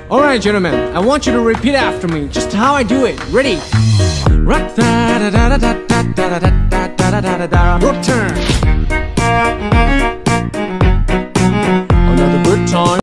Alright, gentlemen, I want you to repeat after me, just how I do it. Ready? Rock turn.